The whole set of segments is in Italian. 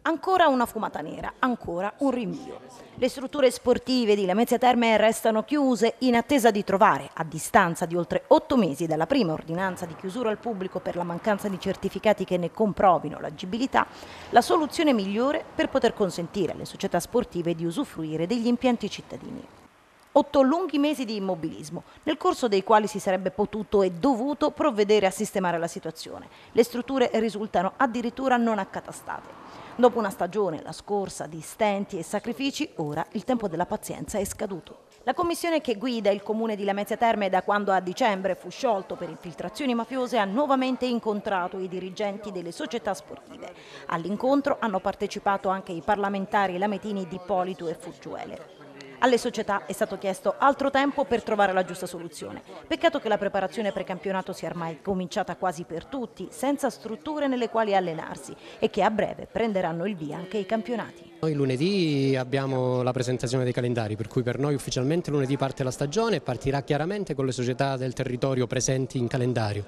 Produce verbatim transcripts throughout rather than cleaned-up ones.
Ancora una fumata nera, ancora un rinvio. Le strutture sportive di Lamezia Terme restano chiuse in attesa di trovare, a distanza di oltre otto mesi dalla prima ordinanza di chiusura al pubblico per la mancanza di certificati che ne comprovino l'agibilità, la soluzione migliore per poter consentire alle società sportive di usufruire degli impianti cittadini. Otto lunghi mesi di immobilismo, nel corso dei quali si sarebbe potuto e dovuto provvedere a sistemare la situazione. Le strutture risultano addirittura non accatastate. Dopo una stagione, la scorsa, di stenti e sacrifici, ora il tempo della pazienza è scaduto. La commissione che guida il comune di Lamezia Terme da quando a dicembre fu sciolto per infiltrazioni mafiose ha nuovamente incontrato i dirigenti delle società sportive. All'incontro hanno partecipato anche i parlamentari lametini di Ippolito e Fuggiuele. Alle società è stato chiesto altro tempo per trovare la giusta soluzione. Peccato che la preparazione precampionato sia ormai cominciata quasi per tutti, senza strutture nelle quali allenarsi e che a breve prenderanno il via anche i campionati. Noi lunedì abbiamo la presentazione dei calendari, per cui per noi ufficialmente lunedì parte la stagione e partirà chiaramente con le società del territorio presenti in calendario.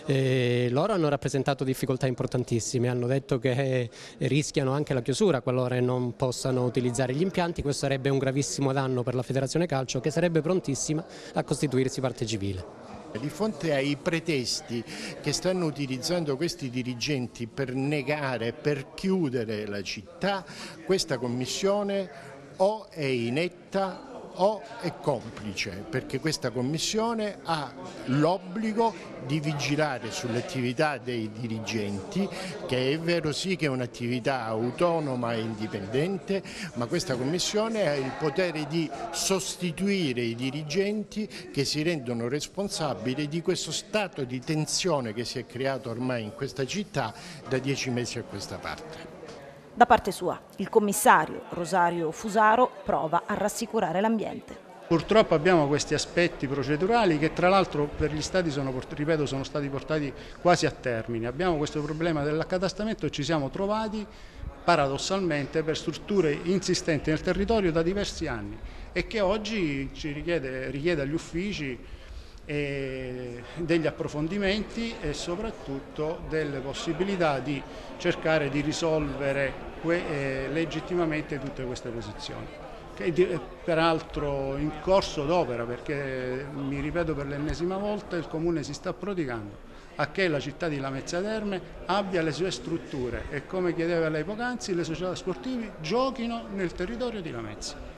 E loro hanno rappresentato difficoltà importantissime, hanno detto che rischiano anche la chiusura qualora non possano utilizzare gli impianti. Questo sarebbe un gravissimo danno per la Federazione Calcio, che sarebbe prontissima a costituirsi parte civile. Di fronte ai pretesti che stanno utilizzando questi dirigenti per negare, per chiudere la città, questa commissione o è inetta o è complice, perché questa commissione ha l'obbligo di vigilare sulle attività dei dirigenti, che è vero sì che è un'attività autonoma e indipendente, ma questa commissione ha il potere di sostituire i dirigenti che si rendono responsabili di questo stato di tensione che si è creato ormai in questa città da dieci mesi a questa parte. Da parte sua, il commissario Rosario Fusaro prova a rassicurare l'ambiente. Purtroppo abbiamo questi aspetti procedurali che tra l'altro per gli stati sono, ripeto, sono stati portati quasi a termine. Abbiamo questo problema dell'accatastamento e ci siamo trovati paradossalmente per strutture insistenti nel territorio da diversi anni e che oggi ci richiede, richiede agli uffici e degli approfondimenti e soprattutto delle possibilità di cercare di risolvere eh, legittimamente tutte queste posizioni, che è peraltro in corso d'opera, perché mi ripeto per l'ennesima volta, il Comune si sta prodigando a che la città di Lamezia Terme abbia le sue strutture e, come chiedeva lei poc'anzi, le società sportive giochino nel territorio di Lamezia.